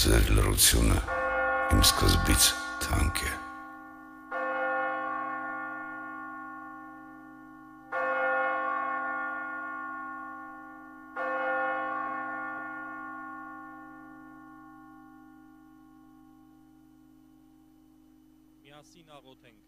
Ձեր լռությունը իմ սկզբից թանկ է։ Միասին աղոթենք։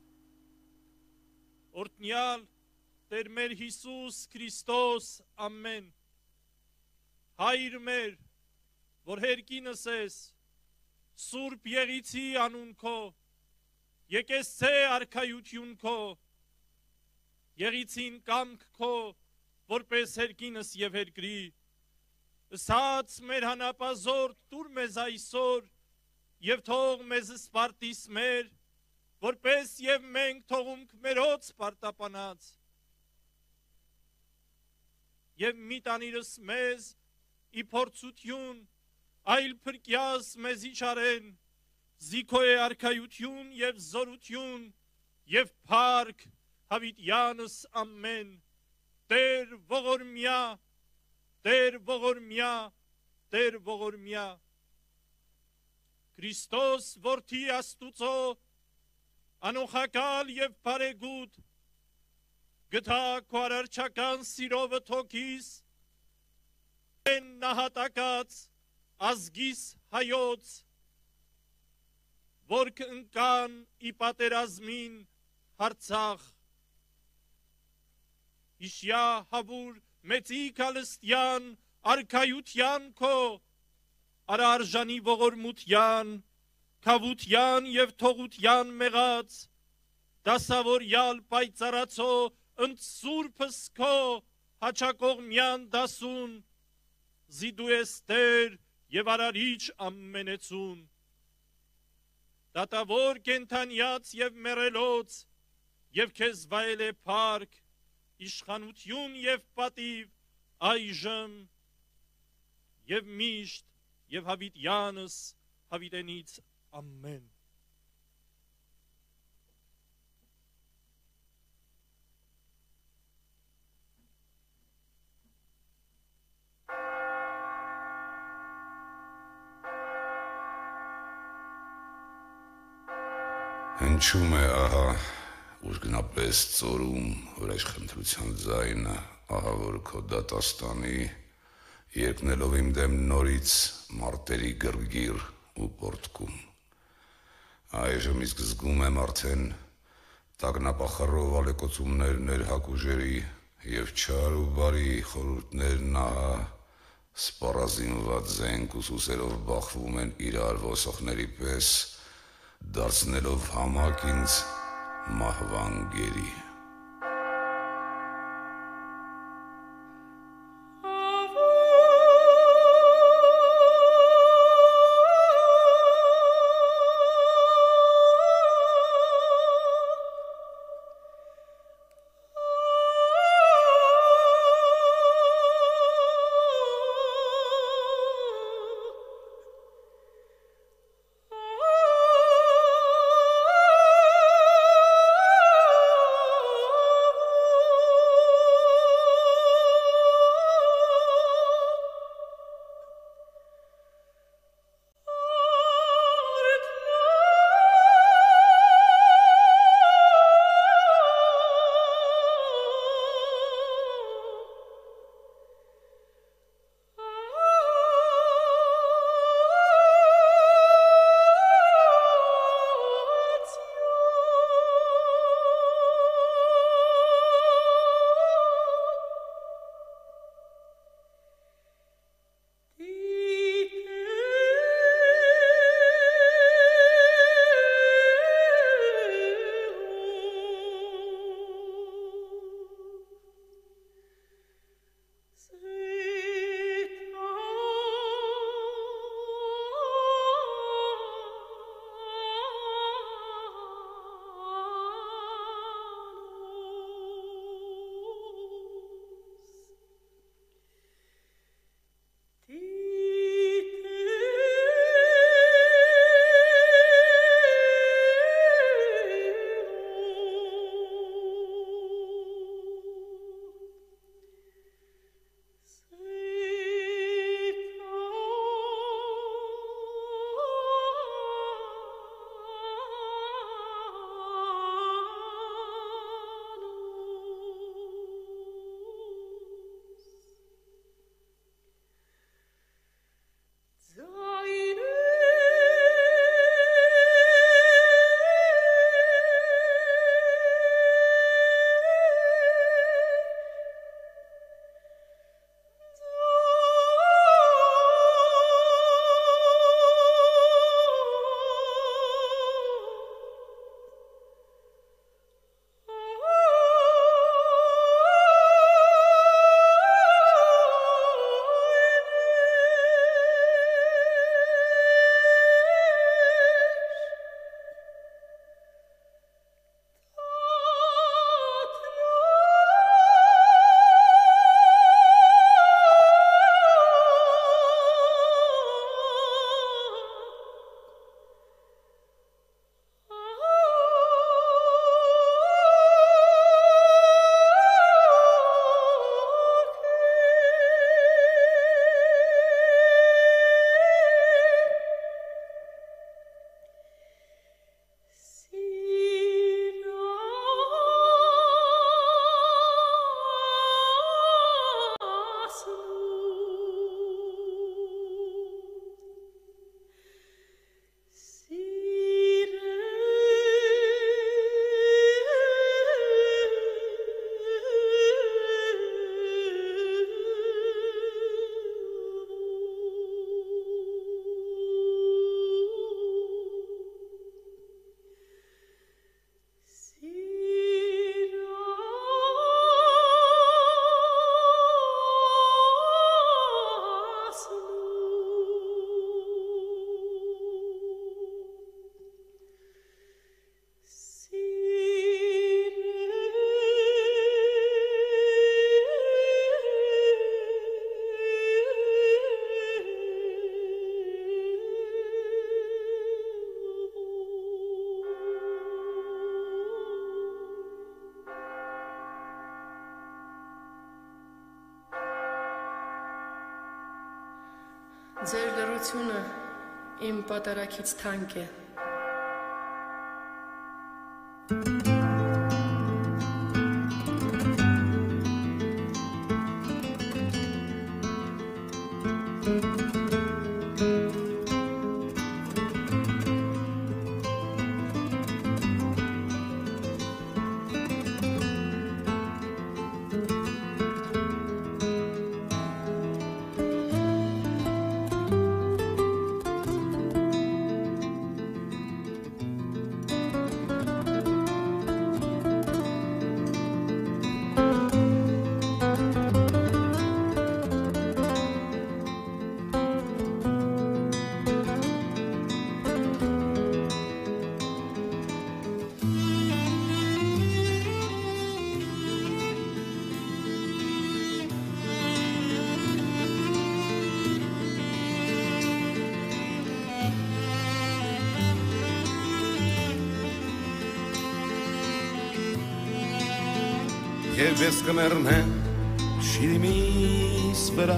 Օրհնյալ Տեր մեր Հիսուս Քրիստոս, ամեն։ Հայր մեր, որ հերկինս ես, Սուրբ Եղիցի անուն քո, եկեսցե արքայություն քո, Եղիցին կամք քո, որպես հերկինս եւ հերկրի, ըսած մեր հանապազորդ տուր մեզ այսօր, եւ թող մեզ սպարտիս մեր, որպես եւ մենք թողունք մերոց պարտապանած, եւ մի տանիրս մեզ ի փորձություն, այլ փրկյաս մեզի չարեն, զիքո է արքայություն եւ զորություն, եւ փառք հավիտյանս ամեն, Տեր ողորմյա, Տեր ողորմյա, Տեր ողորմյա, Քրիստոս որդի Աստուծո, անոխակալ եւ բարեգութ, գտա քո արարչական սիրովը թոքիս, են նահատակած ազգիս հայոց, որ կընկան ի պատերազմին հարցախ, իշյա հավուր մեծի կալստյան արքայության քո, արարժանի ողորմության, քավության եւ թողության մեղած, դասավորյալ պայծառացո ընծուրբս քո, հաչակողմյան դասուն, զիդու ես Տեր եւ արարիչ ամենեցուն, դատավոր կենթանյաց եւ մեռելոց, եւ քեզ վայել է փառք, իշխանություն եւ պատիվ, այժմ եւ միշտ եւ հավիտյանս հավիտենից ամեն։ Հնչում է ահա ուժգնապես ծորում հրաշքընտրության ձայնը, ահա որ քո դատաստանի երկնելով իմ դեմ նորից մարտերի գրգիր ու պորտկում։ Այժմ իսկ զգում եմ արդեն տագնապախռով ալեկոծումներ ներհակ ուժերի եւ չար ու բարի խորհուրդներն ահա սպառազինված զենք ուսուսերով բախվում են իրար ոսողների պես, դարձնելով համակ ինձ մահվան գերի։ Ձեր լրությունը իմ պատարակից թանկ է։ Եվ ես կմեռնեմ շիրիմիս վրա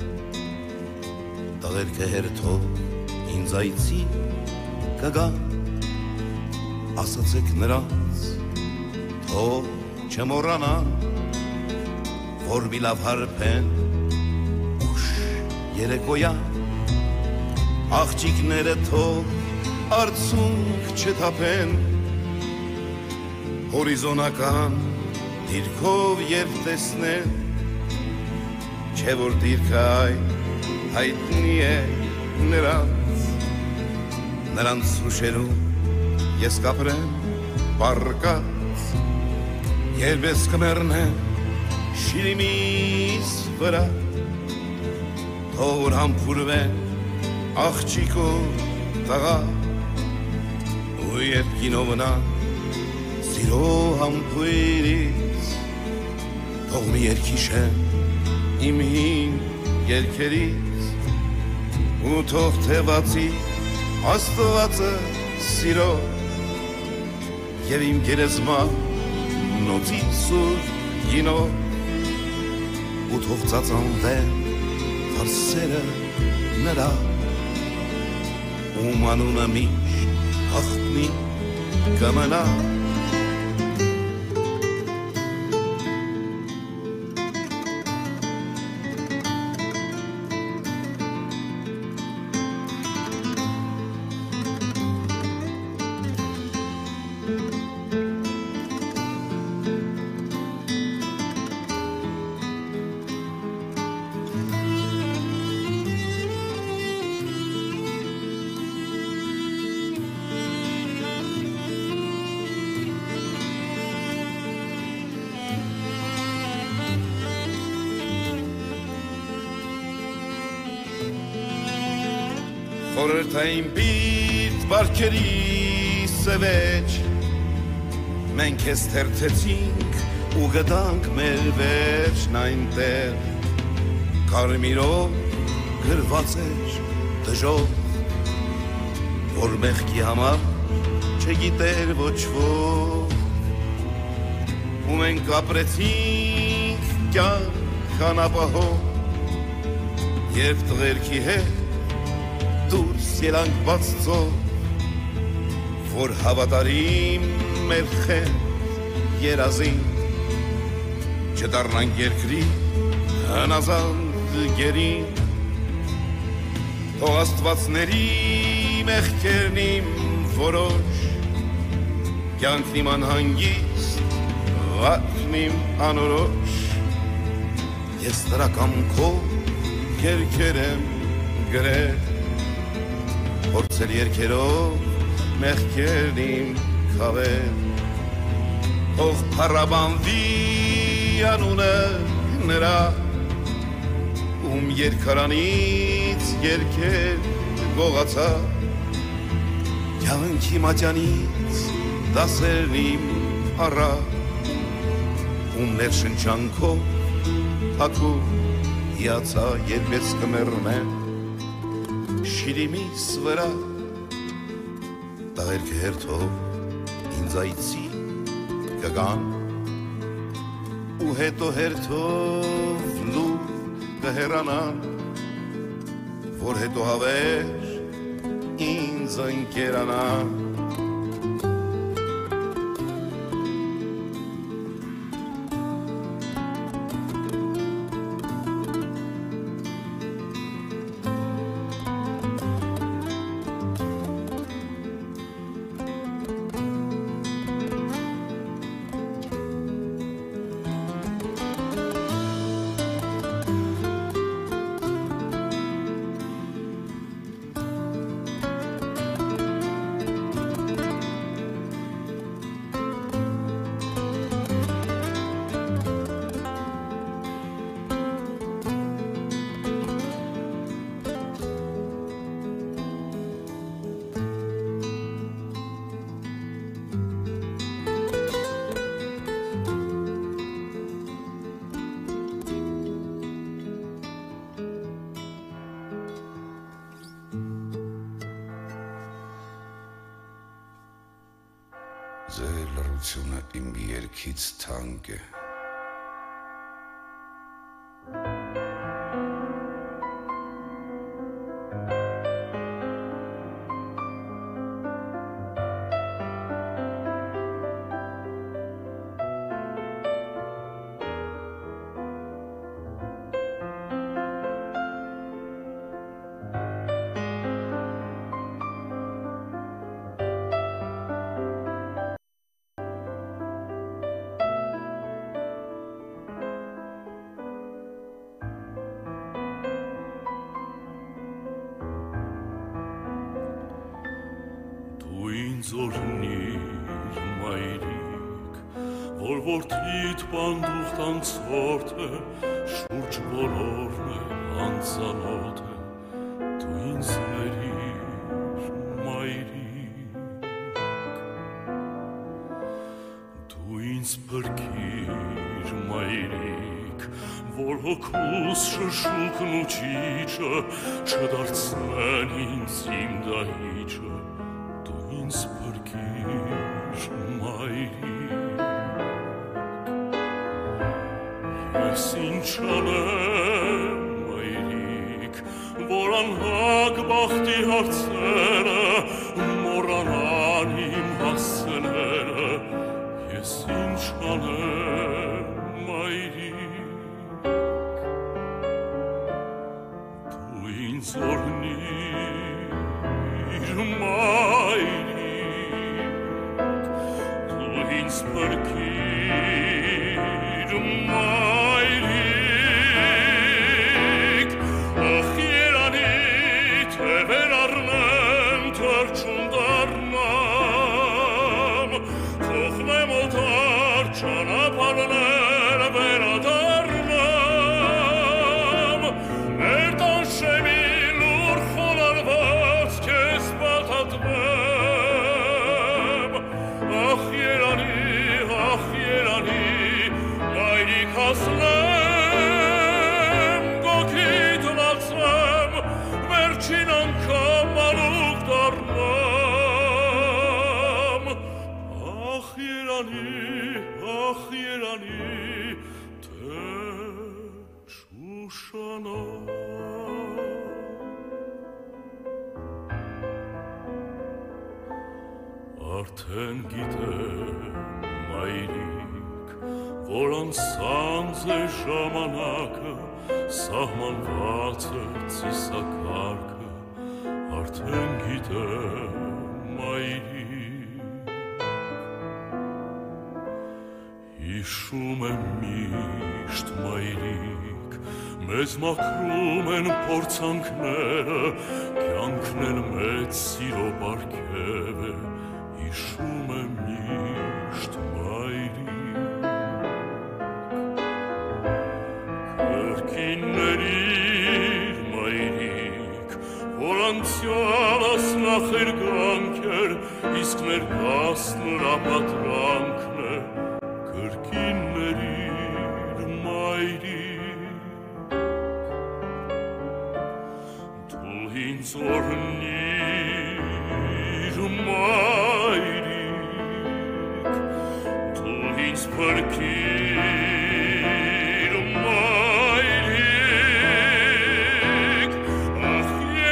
տղերքը հերթով ինձ այցի կգան ասացեք նրանց թող չմոռանան որ մի լավ հարբեն ուշ երեկոյան աղջիկները թող արցունք չթափեն հորիզոնական դիրքով և տեսնեն, չէ որ դիրքը հայտնի է նրանց հուշերում ես կապրեմ պառկած, երբ ես կմեռնեմ շիրիմիս վրա, թող որ համբուրվեն աղջիկ ու տղա, ու երբ կինովնան սիրո համբույրից թող մի երգիշեն իմ հին երգերից ու թող թևացի Աստվածը սիրո և իմ գերեզմա նոցի սուր գինո ու թող ծածանվեն հարսերը նրա ում անունը միշտ հաղթնի կմնա Խորհրդային պիտ բարքերի սևեջ մենք ես թերթեցինք ու գտանք մեր վերջն այնտեղ կարմիրով գրված էր դժոխք որ մեղքի համար չգիտեր ոչ ոք ու մենք ապրեցինք կյանք անապահով երբ տղերքի հետ դուրս ելանք բաց ծով, որ հավատարիմ մեր խենթ երազին, չդառնանք երկրի հնազանդ գերին, թող աստվածների մեղքերն իմ որոշ, կյանքն իմ անհանգիստ, վարքն իմ անորոշ, ես նրա կամքով երգեր եմ գրել, Փորձել երկերով մեղքերն իմ քավել Թող փառաբանվի անունը նրա ում երկարանից երկեր գողացա կյանքի մատյանից դասերն իմ առա ում ներշնչանքով հագու հիացա երբ ես կմեռնեմ Շիրիմիս վրա տղերքը հերթով ինձ այցի կգան ու հետո հերթով լուր կհեռանան որ հետո հավեր ինձ ընկերանա Ձեր լռությունը իմ երգից թանկ է Զորնիր մայրիկ, որ որդիդ պանդուխտ անցորդ է, շուրջ բոլորն է անծանոթ է, դու ինձ ներիր մայրիկ, դու ինձ բրկիր մայրիկ, որ հոգուս շշուկն ու ճիճը չդարձնեն ինձ իմ դահիճը, ինձ բրկիր մայրիկ ես ինչ անեմ մայրիկ որ անհագ բախտի հարցերը մոռանան իմ հասցեները ես ինչ անեմ մայրիկ դու ինձ օրհնիր մայրիկ ինձ բրկիր մայրիկ ախ երանի թե վերառնեմ թրջուն դառնամ թողնեմ օտար ճանապարհներ վերադառնամ ներտան շեմի լուր խոնարհված քեզ պատատվեմ ախ երանի հասնեմ, գոքիդ լացեմ, վերջին անգամ ալուկ դառնամ ախ երանի, թե շուշանամ արդեն գիտեմ մայրիկ որ անցանց է ժամանակը սահմանված է ծիսակարգը արդեն գիտեմ մայրիկ հիշում եմ միշտ մայրիկ մեզ մաքրում են փորձանքները կյանքն էլ մեծ սիրո պարգև է հիշում եմ միշտ մայրիկ կրկիններիր մայրիկ որ անցյալս նախերգանք էր իսկ ներկաս նրա պատրանքն է կրկիններիր մայրիկ դու ինձ օրհնիր մայրիկ դու ինձ բրկիր մայրիկ ախ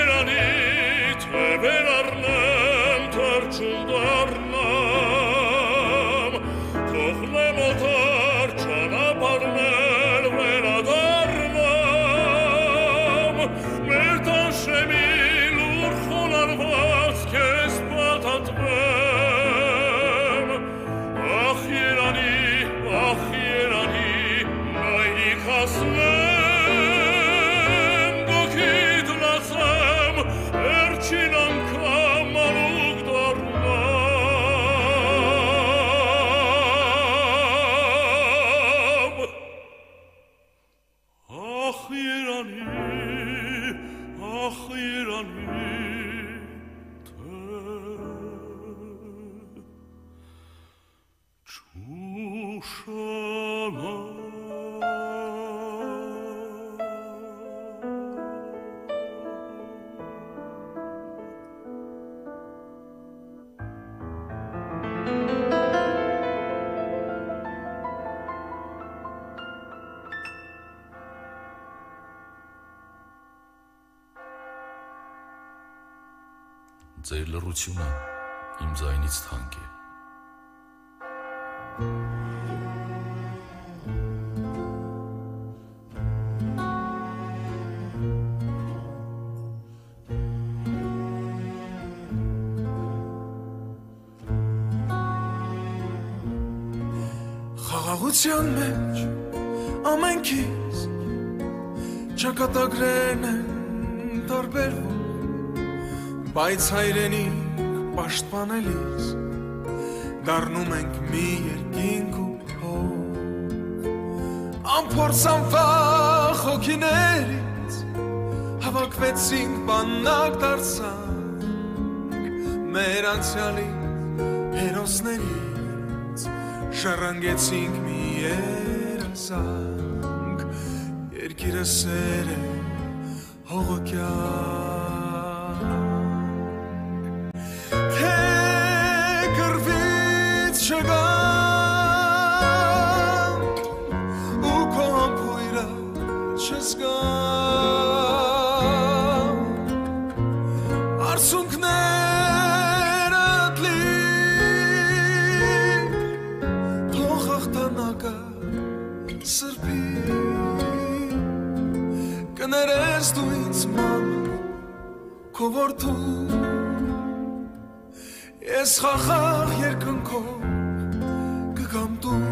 ասնեմ, գոքիդ լացեմ, էրջին անգամ մանուկ դառնամ։ Ախ երանի, Չուշանա Ձեր լռությունը իմ ձայնից թանկ է։ Խաղաղության մեջ ամենքից ճակատագրերն են տարբերվում, բայց հայրենիք պաշտպանելիս դառնում ենք մի երկինք ու հող։ Անփորձ անվախ հոգիներից հավաքվեցինք, բանակ դարձանք մեր անցյալի հերոսներից, շարանգեցինք մի երազանք, երկիրը սեր է հողը կյանք, թե կռվից չգանք ու քո համբույրը չզգանք, արցունքներդ լիք թող հաղթանակը սրբի, կներես դու ինձ մամա քո որդու, ես խաղաղ երկնքով կգամ դու,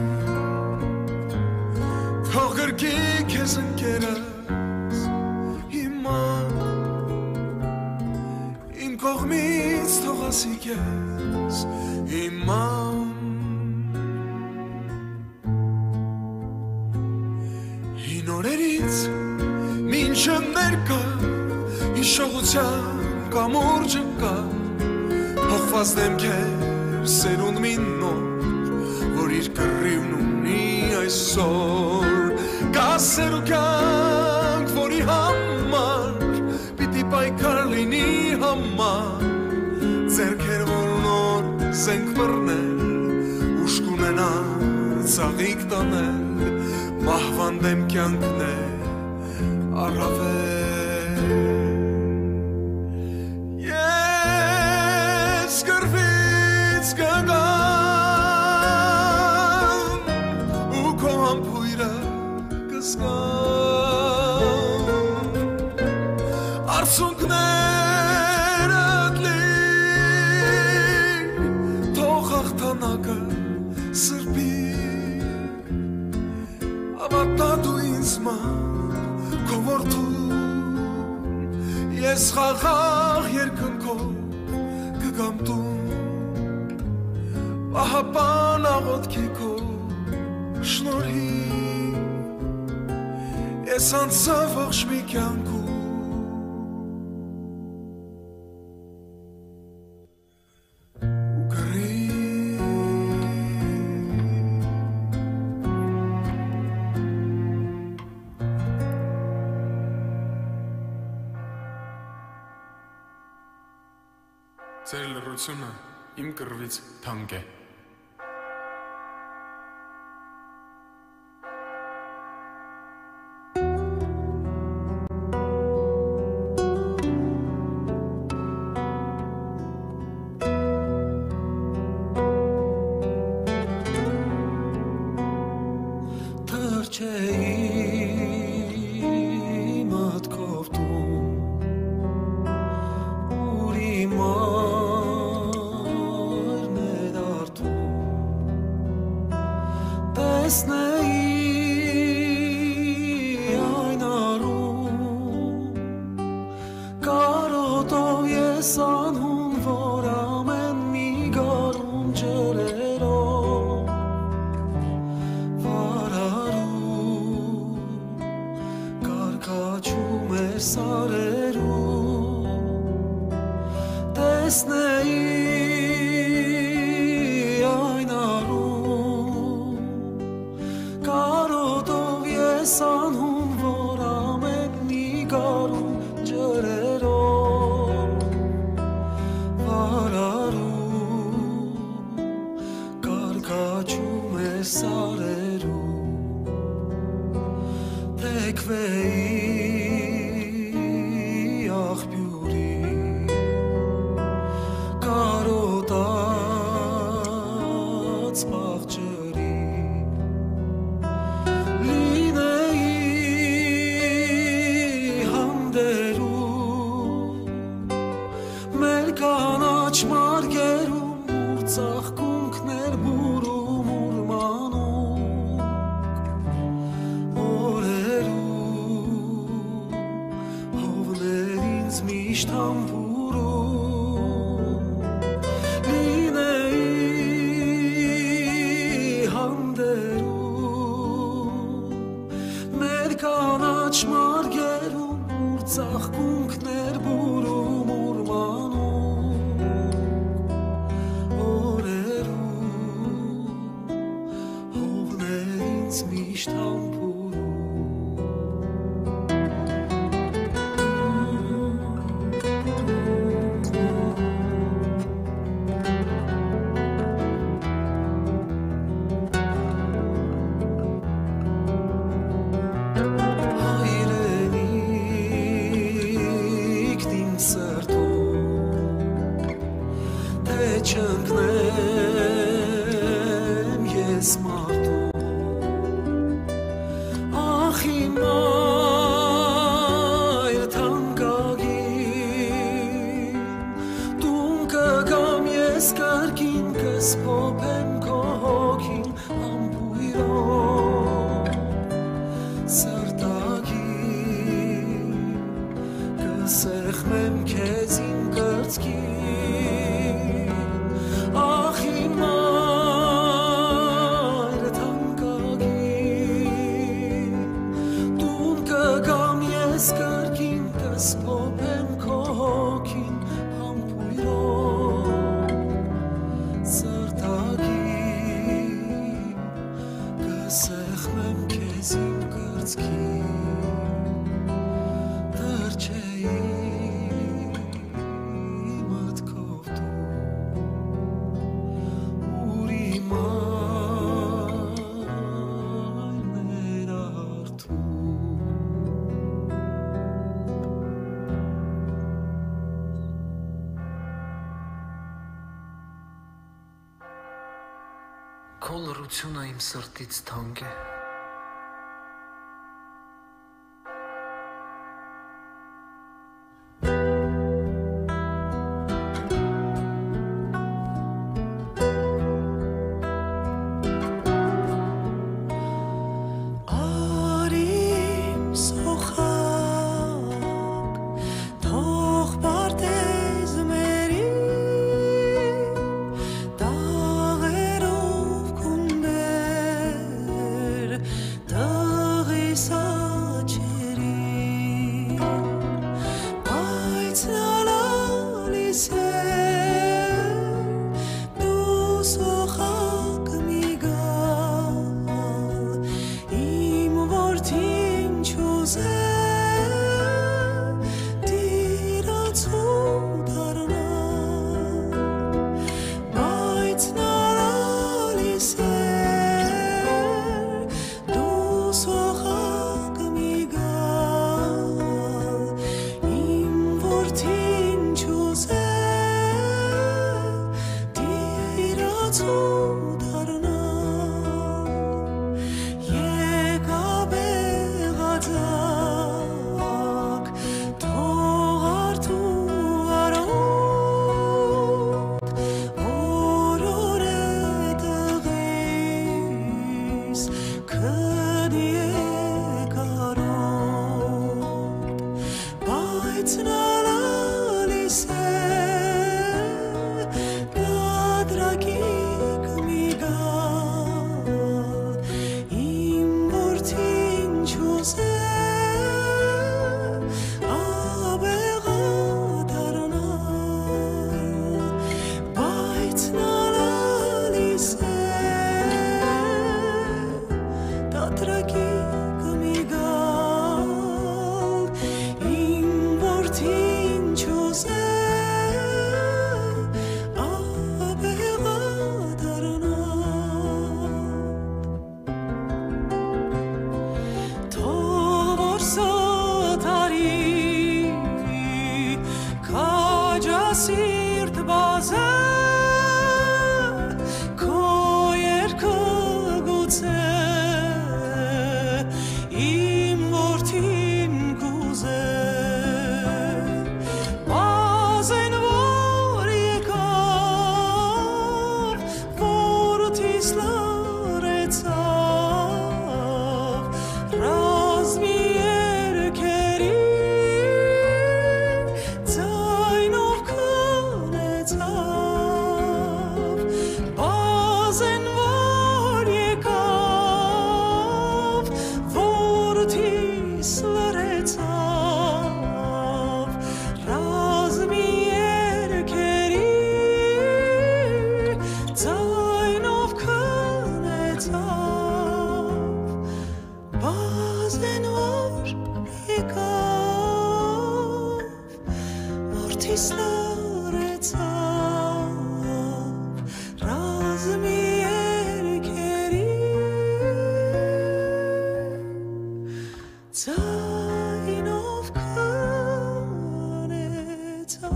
թող գրկի քեզ ընկերս հիմա, իմ կողմից թող ասի քեզ հիմա, հին օրերից մինչև ներկա հիշողության կամուրջը կա, հողված դեմքեր սերունդ մի նոր, որ իր կռիվն ունի այսօր, կա սեր ու կյանք, որի համար պիտի պայքար լինի համար, ձեռքեր որ նոր զենք բռնել, ուժ կունենա ծաղիկ տանել, մահվան դեմ կյանքն է առավել, ես կռվից կգամ ու քո համբույրը կզգամ, արցունքներդ լիք թող հաղթանակը սրբի, ավատա դու ինձ քո որդուն, ես խաղաղ երկնքով կգամ տուն, պահապան աղոթքի քո շնորհիվ, ես անցա ողջ մի կյանքում, ձեր լռությունը իմ կռվից թանկ է։ Դու մեր սարերում տեսնեի այն արում կարոտով ես անհում որ ամեն մի գարում ջրերով վարարում կարգաչում էր սարերում թեքվեի աղբյուրի կարոտած բաղջրի Մարգերում ուր ծաղկունքներ բուրում ուրմանուկ օրերում հովներ ինձ միշտ համբուրում լինեի հանդերում մեր կանաչ մարգերում ուր ծաղկունքներ բուրում ուրմանուկ միշտ հայրենիք իմ սրտում թե չընկնեմ ես մարդում Մայր թանկագին Տուն կգամ ես կրկին կսպոպեմ քո հոգին ամբույրով սրտագին կսեղմեմ քեզ իմ կրծքին ախ իմ Կրկին կսպոպեմ քո հոգին համբույրով սրտագին կսեղմեմ քեզ իմ կրծքին դրջեի մտքով դու ուր իմ այլներ արդու Քո լռությունը իմ սրտից թանկ է Եկավ եղածա սիրտ բազե քո երկը գուցե իմ որդին կուզե բազեն որ եկավ որդիս լրեցավ ռազմի երկերի ձայնով քնեցավ բազեն որ եկավ որդիս լրեցավ ռազմի երկերի ձայնով քնեցավ բազեն որ եկավ որդիս լրեցավ ռազմի երկերի ձայնով քնեցավ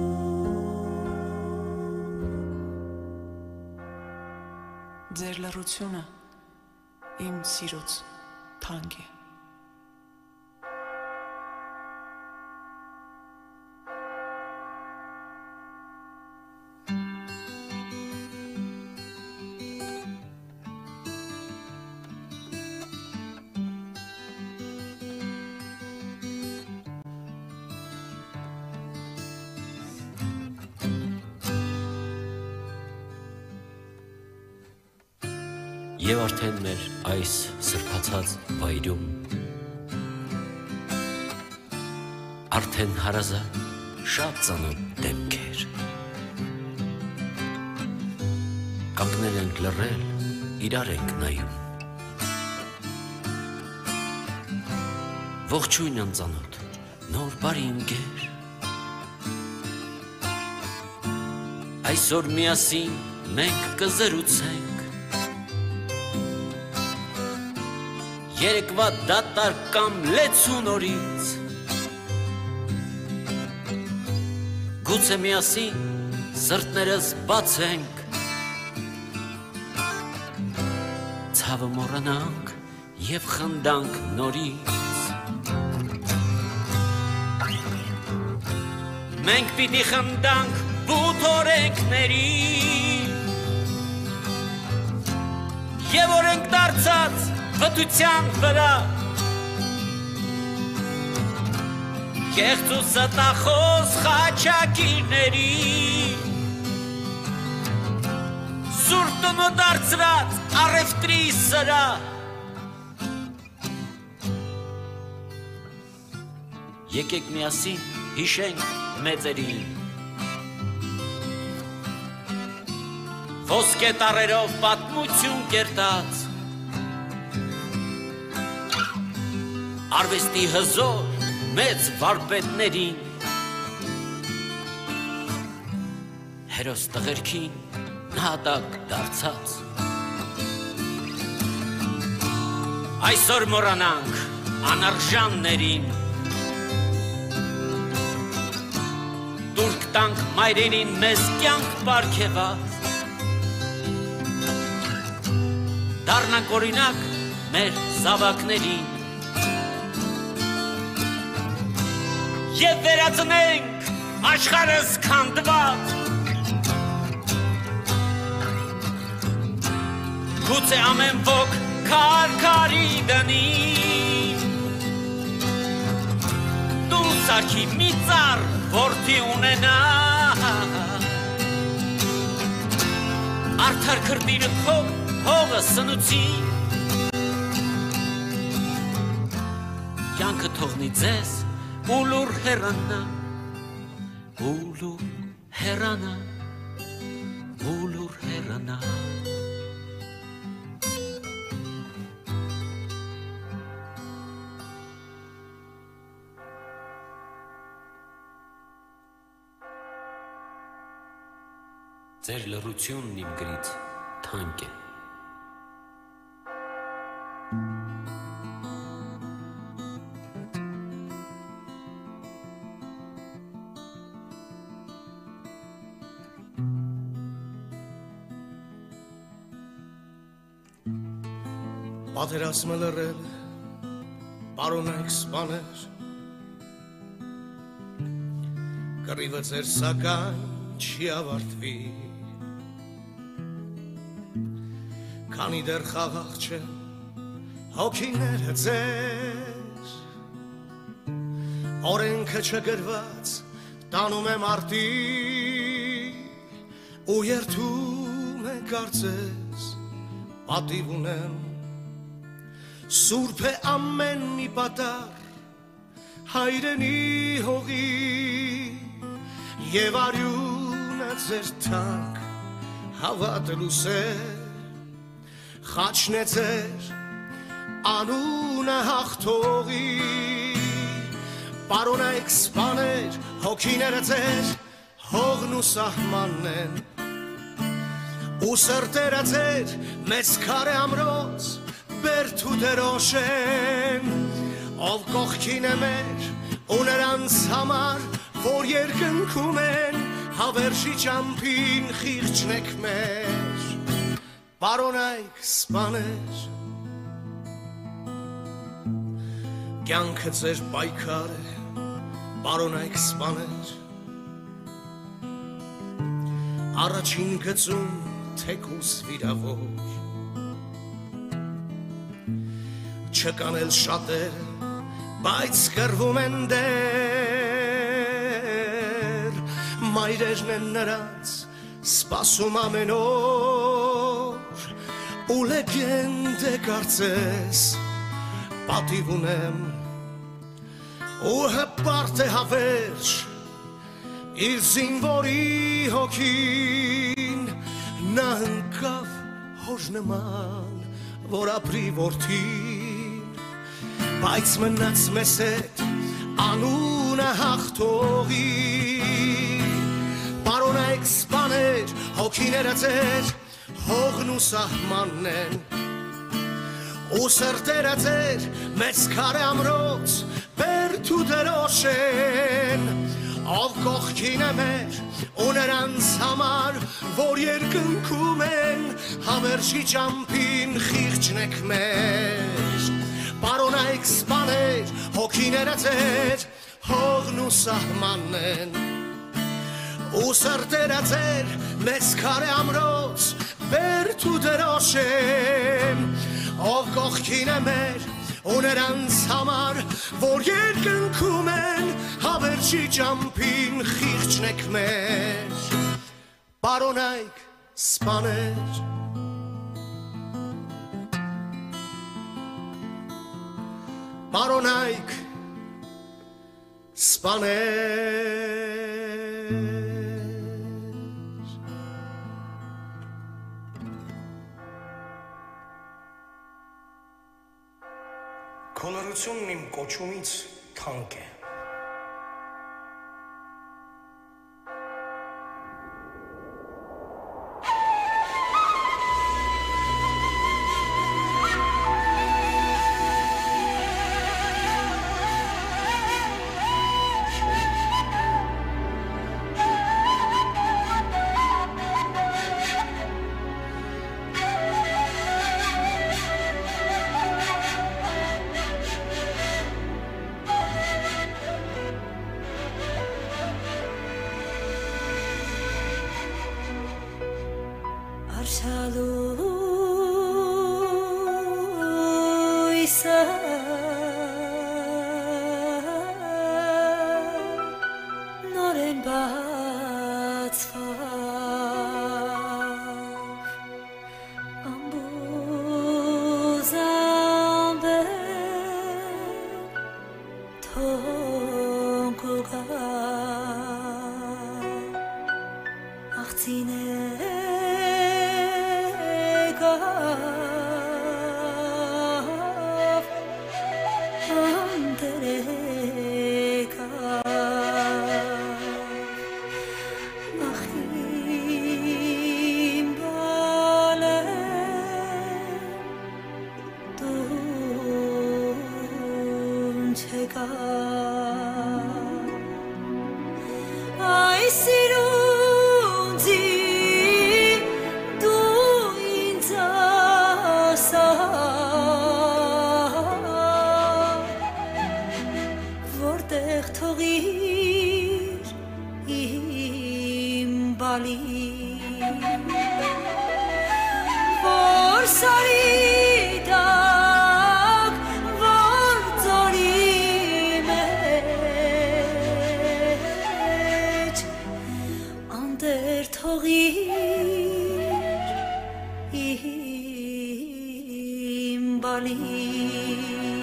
ձեր լռությունը իմ սիրոց թանկ է Եվ արդեն մեր այս սրբացած վայրում արդեն հարազատ շատ ծանոթ դեմքեր կանգնել ենք լռել, իրար ենք նայում ողջույն անծանոթ, նոր բարի ընկեր այսօր միասին մենք կզրուցենք Երեկվա դատարկ կամ լեցուն օրից Գուցե միասին սրտներս բացենք Ցավը մոռանանք և խնդանք նորից Մենք պիտի խնդանք բութ օրենքներին Եվ օրենք դարձած վտության վրա Կեղծ ու ստախոս խաչակիրների Սուրտունը դարձրած առևտրի սրա Եկեք միասին հիշենք մեծերին Ոսկե տառերով պատմություն կերտած Արվեստի հզոր մեծ վարպետներին Հերոս տղերքին նահատակ դարձած Այսօր մոռանանք անարժաններին Տուրք տանք մայրերին մեզ կյանք պարգևած Դառնանք օրինակ մեր զավակներին Եվ վերածնենք աշխարհս քանդված Գուցե ամեն ոք քարքարի դնի Դու սարքի մի ծառ որդի ունենա Արդար քրտինը քո հողը սնուցի Կյանքը թողնի ձեզ Ուլուր հեռանա, ուլուր հեռանա, ուլուր հեռանա Ձեր լռությունն իմ գրից թանկ է պատերազմը լռել պարոնայք սպաներ կռիվը ձեր սակայն չի ավարտվի քանի դեռ խաղաղ չեն հոգիները ձեր օրենքը չգրված տանում է մարտի ու երթում է կարծես պատիվ ունեմ սուրբ է ամեն մի պատար հայրենի հողի եւ արյունը ձեր թանկ հավատելու սեր խաչն է ձեր անունը հաղթողի պարոնայք սպաներ հոգիները ձեր հողն ու սահմանն են ու սրտերը ձեր մեծ քարե ամրոց բերդ ու դրոշ են ով կողքին է մեր ու նրանց համար որ երկնքում են հավերժի ճամփին խիղճն եք մեր պարոնայք սպաներ կյանքը ձեր պայքար է պարոնայք սպաներ առաջին գծում թեկուս վիրավոր չկան էլ շատերը բայց կռվում են դեր մայրերն են նրանց սպասում ամեն օր ու լեգենդ է կարծես պատիվ ունեմ ու հպարտ է հավերժ իր զինվորի հոգին նա ընկավ հոր նման որ ապրի որդին բայց մնաց մեզ հետ անունը հաղթողի պարոնայք սպաներ հոգիները ձեր հողն ու սահմանն են ու սրտերը ձեր մեծ քարե ամրոց բերդ ու դրոշ են ով կողքին է մեր ու նրանց համար որ երկնքում են հավերժի ճամփին խիղճն եք մեր պարոնայք սպաներ հոգիները ձեր հողն ու սահմանն են ու սրտերը ձեր մեծ քարե ամրոց բերդ ու դրոշ են ով կողքին է մեր ու նրանց համար որ երկնքում են հավերժի ճամփին խիղճն եք մեր պարոնայք սպաներ պարոնայք սպաներ Քոնորությունն իմ կոչումից թանկ է Ai, թողիր իմ բալին որ սարի տակ որ ձորի մեջ անտեր թողիր իմ բալին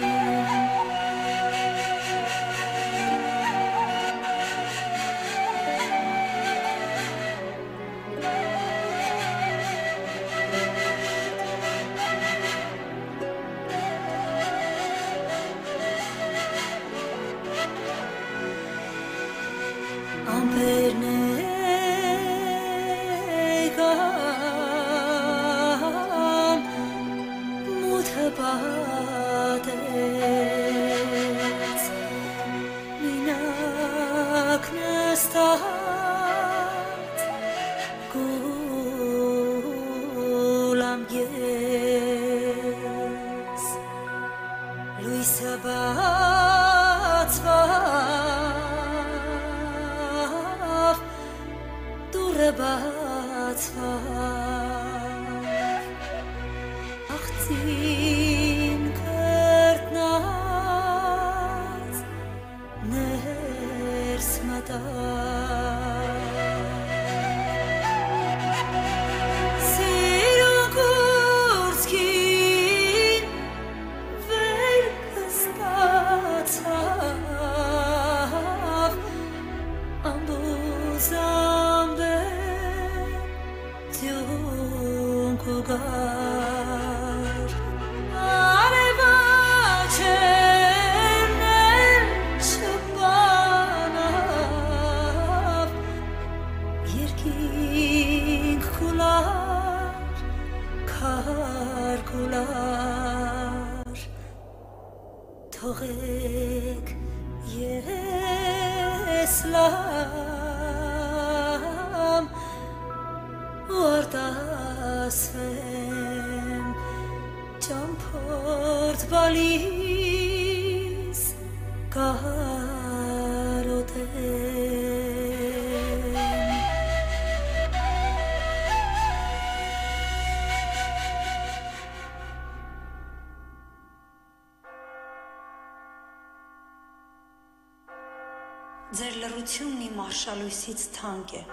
Ձեր լռությունն իմ արշալույսից թանկ է։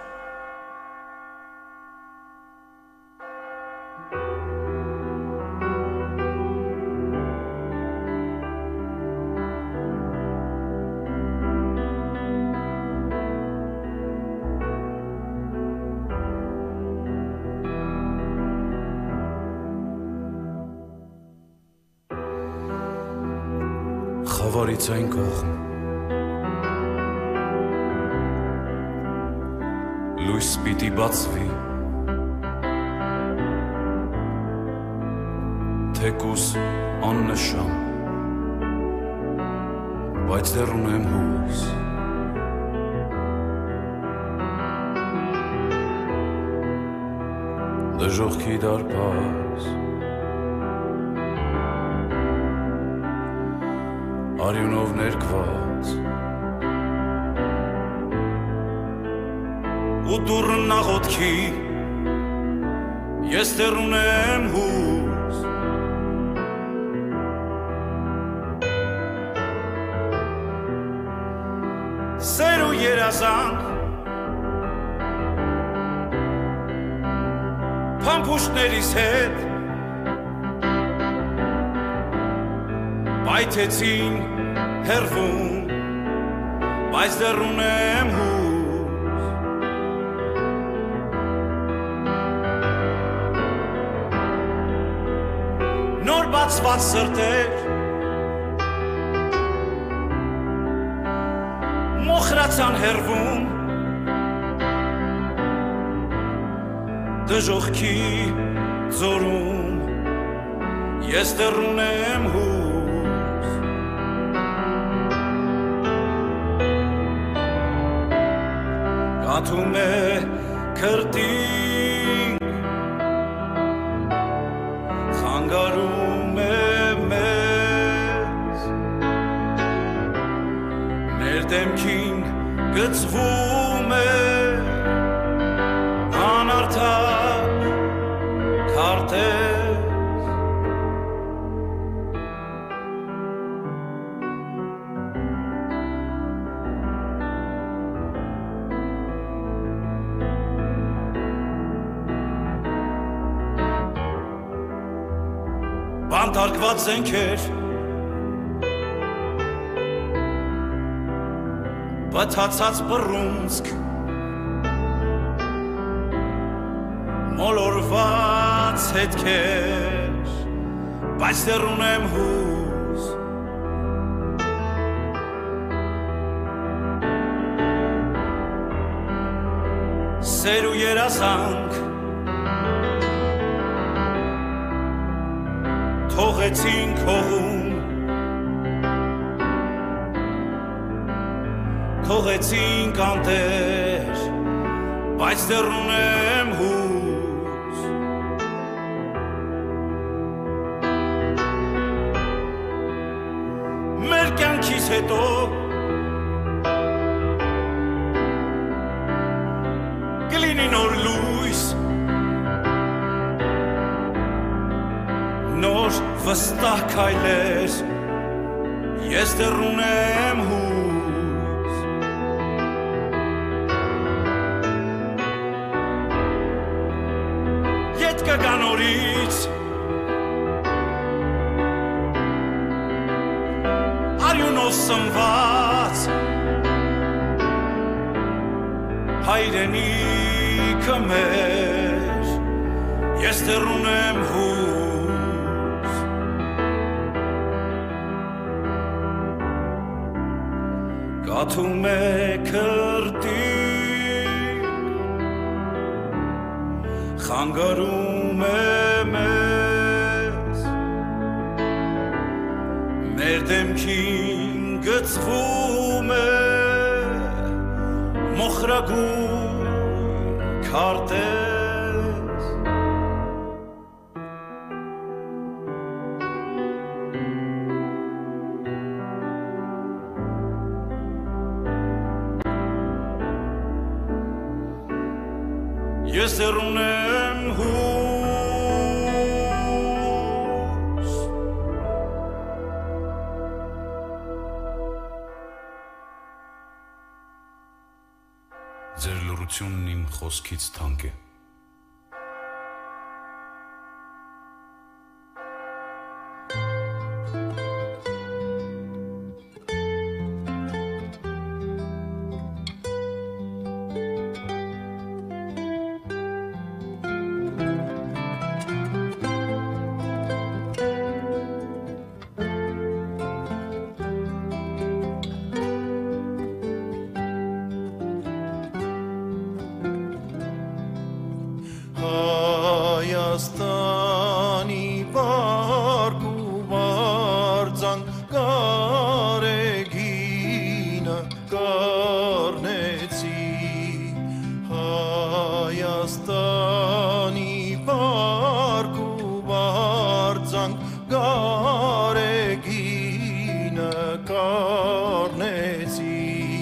Խավարից այն կողմ լույս պիտի բացվի թեկուս աննշան բայց դեռ ունեմ հույս դժոխքի դարպաս արյունով ներկված ու դուրն աղոտքի ես դեռ ունեմ հույս սեր ու երազանք փամփուշտներիս հետ պայթեցին հեռվում բայց դեռ ունեմ հույս նոր բացված սրտեր մոխրացան հեռվում դժոխքի ձորում ես դեռ ունեմ հույս կաթում է քրտին խանգարում է մեզ մեր մեր դեմքին գծվում է անարդար քարտեզ բանտարկված զենքեր բթացած բռունցք մոլորված հետքեր բայց դեռ ունեմ հույս սեր ու երազանք թողեցինք հողում թողեցինք անտեր բայց դեռ ունեմ հույս մեր կյանքից հետո կլինի նոր լույս նոր վստահ քայլեր ես դեռ ունեմ հույս ետ կգա նորից արյունով սնված հայրենիքը մեր ես դեռ ունեմ հույս կաթում է քրտիկ խանգարում է մեզ մեր դեմքին գծվում է մոխրագույն քարտեզ ես դեռ ունեմ հույս ձեր լռությունն իմ խոսքից թանկ է Հայաստանի վարկ ու վարձանք կարեգինը կառնեցի Հայաստանի վարկ ու վարձանք կարեգինը կառնեցի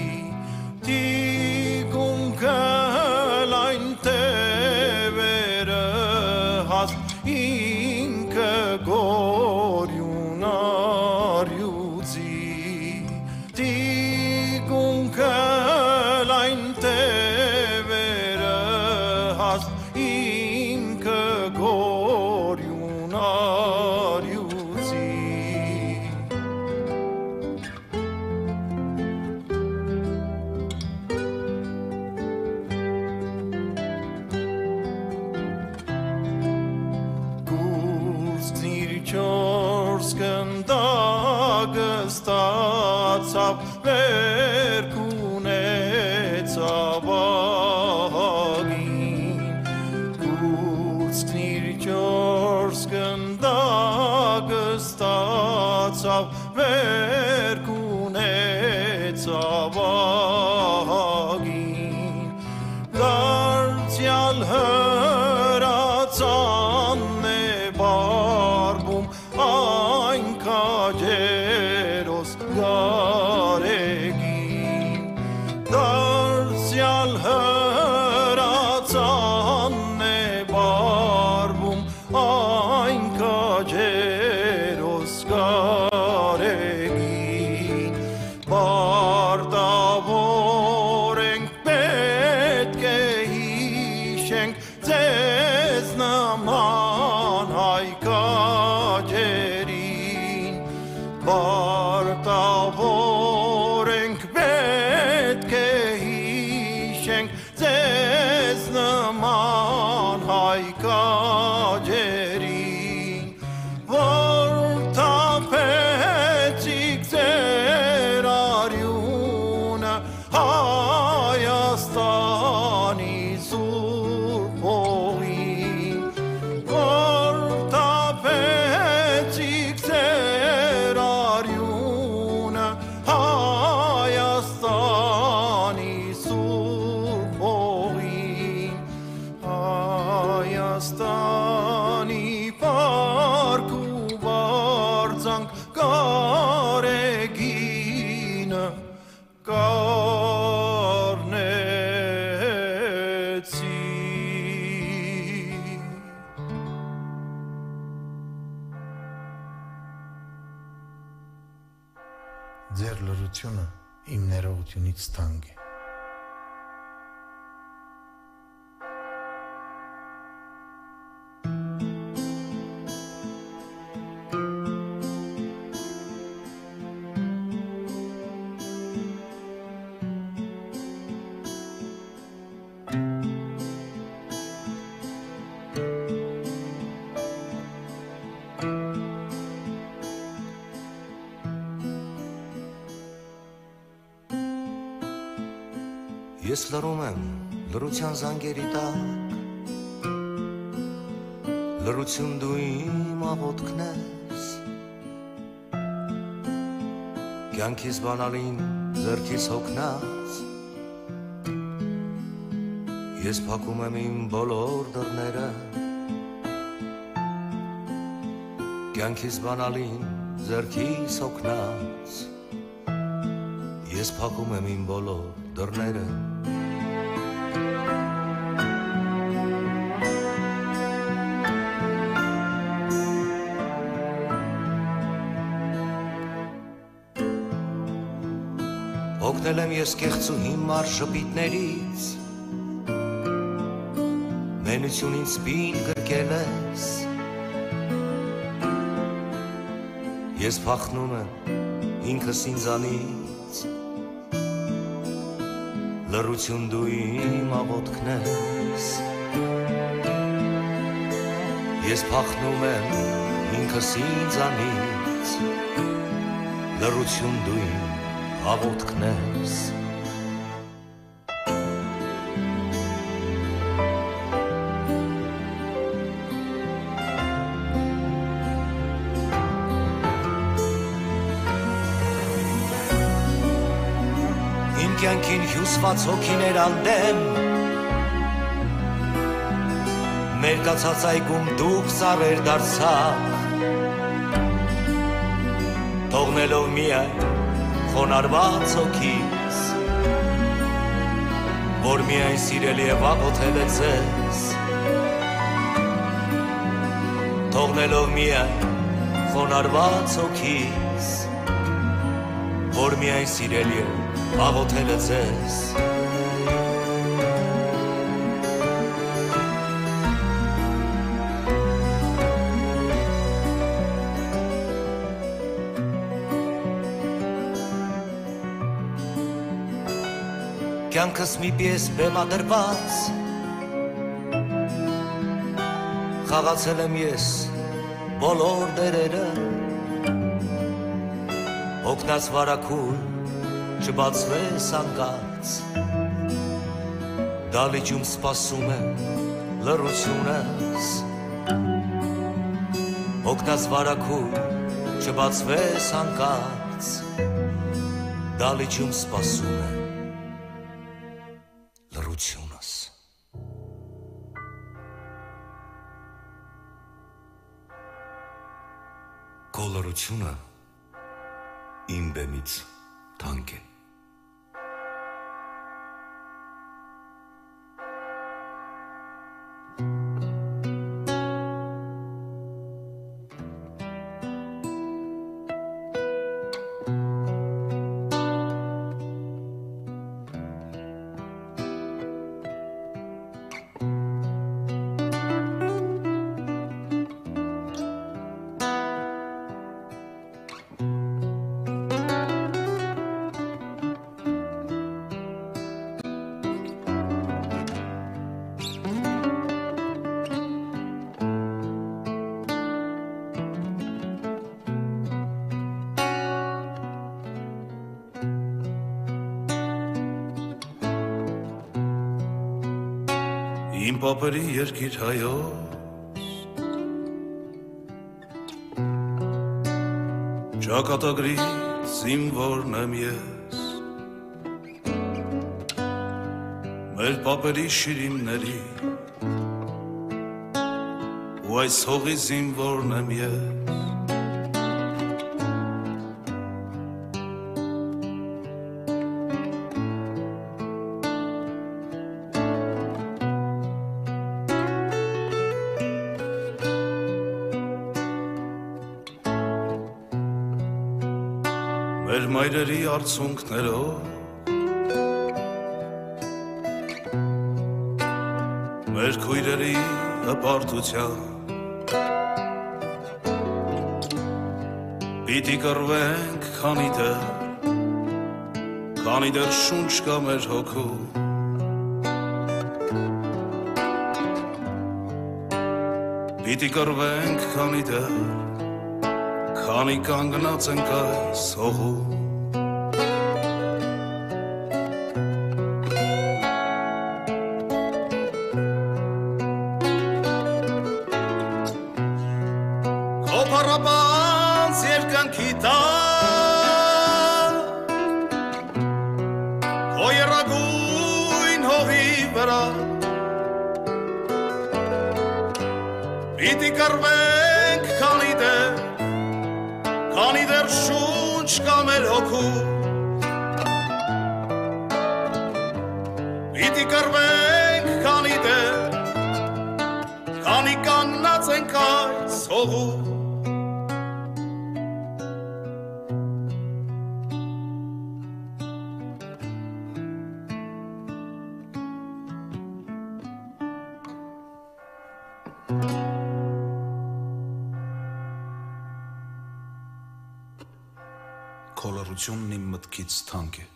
Տիկունքը լայն ինքը գորյուն արյուծի տիկունքը լայն տևերը հաստ ինքը գորյուն արյուծի Չորս գնդակը ստացավ վերք ունեցավ ահագին Կուրծքն իր չորս գնդակը ստացավ վերք ունեցավ ահագին Դարձյալ հրացանն է բարբում այն քաջերոս գարեգին կառնեցի Ձեր լրությունը իմ ներողությունից թանկ է Ես լռում եմ լռության զանգերի տակ Լռություն դու իմ աղոթքն ես Կյանքիս բանալին ձեռքիս հոգնած Ես փակում եմ իմ բոլոր դռները Կյանքիս բանալին ձեռքիս հոգնած Ես փակում եմ իմ բոլոր դռները Հոգնել եմ ես կեղծու հիմար շպիտներից Մենությունին սպին գրկել ես Ես փախնում եմ ինքս ինձանից Լռություն դու իմ աղոթքն ես Ես փախնում եմ ինքս ինձանից Լռություն դու իմ աղոթքն ես Իմ կյանքին հյուսված հոգիներ անդեմ Մերկացած այգում դուք սառեր դարձաք Թողնելով միայն խոնարհված հոգիս Որ միայն սիրել և աղոթել է ձեզ Թողնելով միայն խոնարհված հոգիս Որ միայն սիրել և աղոթել է ձեզ Կյանքս մի պիես բեմադրված Խաղացել եմ ես բոլոր դերերը Հոգնած վարակուլ չբացվես անկած Դալիճում սպասում եմ լռությունս Հոգնած վարակուլ չբացվես անկած Դալիճում սպասում եմ լռությունս Քո լռությունը իմ բեմից թանկ է Իմ պապերի երկիր հայոց Ճակատագրից զինվորն եմ ես Մեր պապերի շիրիմների ու այս հողի զինվորն եմ ես մեր մայրերի արցունքներով մեր քույրերի հպարտության պիտի կռվենք քանի դեռ շունչ կա մեր հոգու պիտի կռվենք քանի կանգնած ենք այս հողում Փառաբանց երկնքի տակ Քո երագույն հողի վրա Պիտի կռվենք քանի դեռ շունչ կա մեր հոգու Պիտի կռվենք քանի կանած ենք այս հողու Քոլորությունն իմ մտքից թանկ է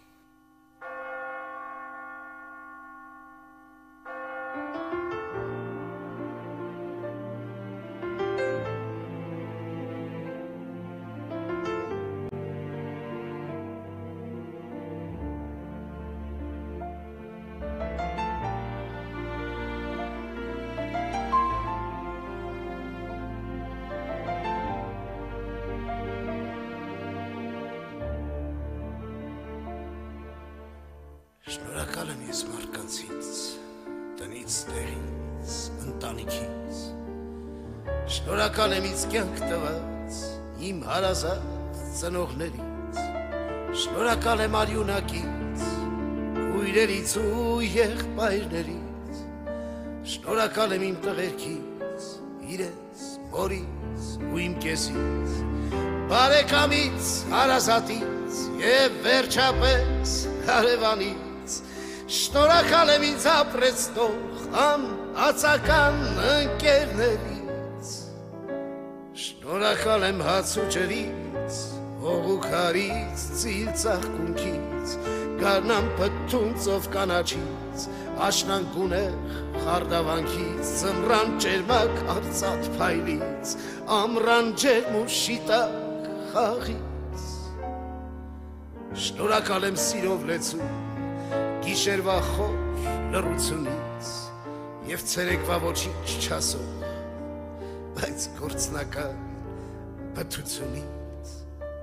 Շնորհակալ եմ ես մարդկանցից, տնից, տեղից, ընտանիքից Շնորհակալ եմ ինձ կյանք տված իմ հարազատ ծնողներից Շնորհակալ եմ արյունակից, քույրերից ու եղբայրներից Շնորհակալ եմ իմ տղերքից, իրենց, մորից ու իմ կեսից Բարեկամից, հարազատից և վերջապես հարևանից Շնորհակալ եմ ինձ ապրեցնող ածական ընկերներից Շնորհակալ եմ հաց ու ջրից, հող ու քարից, ծիլ ծաղկունքից Գարնան փթթուն ծով կանաչից, աշնան գունեղ խարդավանքից Ձմռան ջերմակ արծաթ փայլից, ամռան ջերմ ու շիտակ խաղից Շնորհակալ եմ սիրով լեցուն Գիշերվա խոր լռությունից և ցերեկվա ոչինչ չասող, բայց գործնական բթությունից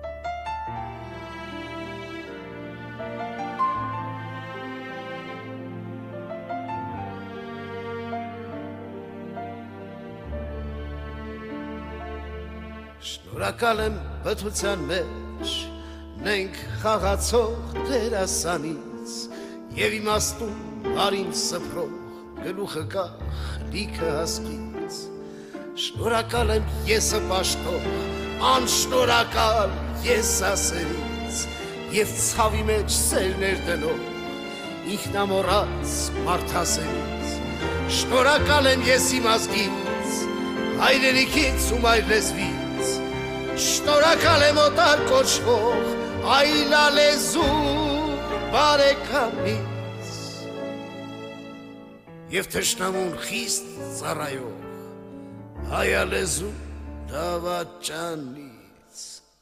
Շնորհակալ եմ բթության մեջ նենք խաղացող դերասանից Եվ իմաստուն բարին սփրող գլուխը կախ լիքը հասկից Շնորհակալ եմ եսը պաշտող անշնորհակալ եսասերից Եվ ցավի մեջ սերներ դնող ինքնամոռաց մարդասերից Շնորհակալ եմ ես իմ ազգից հայրենիքից ու մայր լեզվից Շնորհակալ եմ օտար կոչվող այլալեզու բարեկամից Եվ թշնամուն խիստ ծառայող հայալեզու դավաճանից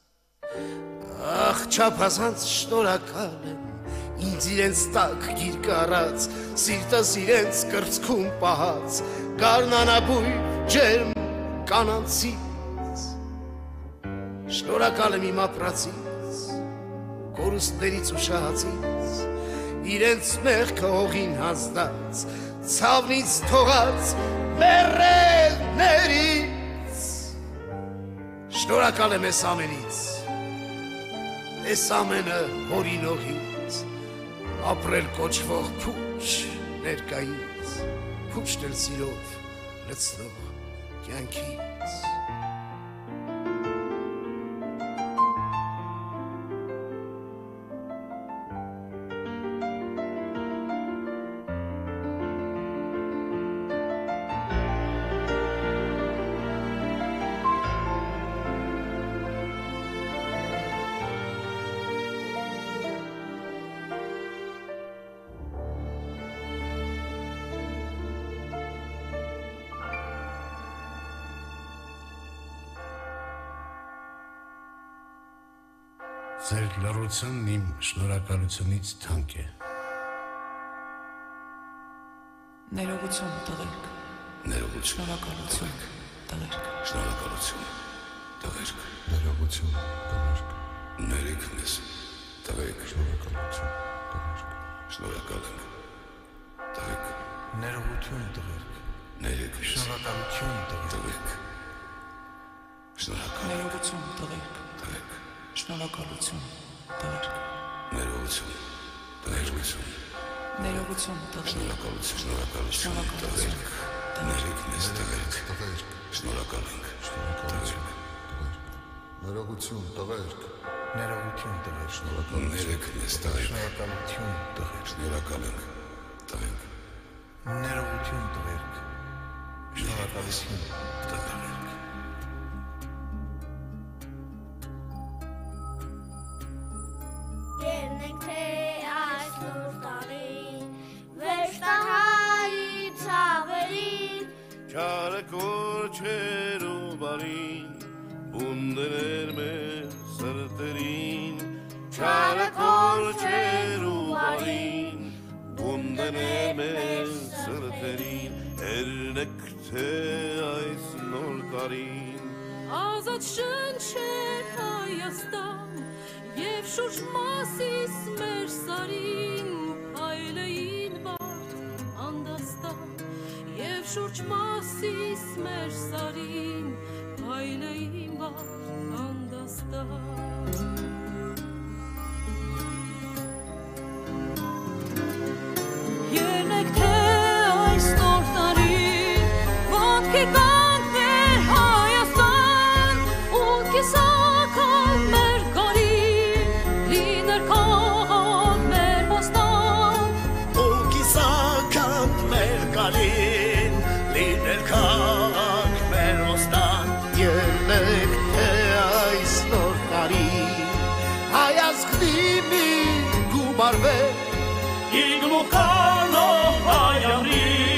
Ախ չափազանց շնորհակալ եմ ինձ իրենց տակ գիրկը առած Սիրտս իրենց կրծքում պահած Գարնանաբույր ջերմ կանանցից Շնորհակալ եմ իմ ապրածից Կորուստներից ու շահացից Իրենց մեղքը հողին հանձնած Ցավնից թողած մեռելներից Շնորհակալ եմ ես ամենից Ես ամենը հորինողից Ապրել կոչվող փուչ ներկայից Փուչն էլ սիրով լցնող կյանքից Ձեր լռությունն իմ շնորհակալությունից թանկ է։ Ներողություն տղերք։ Ներողություն։ Շնորհակալություն տղերք։ Շնորհակալություն տղերք։ Ներողություն տղերք։ Ներեք մեզ տղերք։ Շնորհակալություն տղերք։ Շնորհակալ ենք տղերք։ Ներողություն տղերք։ Ներեք մեզ։ Շնորհակալություն տղերք։ Շնորհակալ։ Ներողություն տղերք։ Տղերք։ Շնորհակալություն տղերք։ Ներողություն տղերք։ Ներողություն տղերք։ Շնորհակալություն, շնորհակալություն տղերք։ Ներեք մեզ տղերք։ Շնորհակալ ենք տղերք։ Ներողություն տղերք։ Ներողություն տղերք։ Ներեք մեզ տղերք։ Շնորհակալություն տղերք։ Շնորհակալ ենք տղերք։ Ներողություն տղերք։ Շնորհակալություն տղերք։ Ելնենք թե այս նոր տարին, վերջտահայի ցավերին, Չարը կոչեր ու բարին, բունդներ մեր սրտերին, Չարը կոչեր ու բարին, բունդներ մեր սրտերին, Ելնենք թե այս նոր տարին, Ազատ շնչեր Հայաստան, Եվ շուրջ մասիս մեր սարին Հայլեին բարդ անդաստան Եվ շուրջ մասիս մեր սարին Հայլեին բարդ անդաստան Ելնեք թե այս նոր տարին Ոտքի կանգներ Հայաստան ու կիսական մեր Ելնեք թե այս նոր տարին հայազգնի մի գումարվե Իգլուխանո հայարի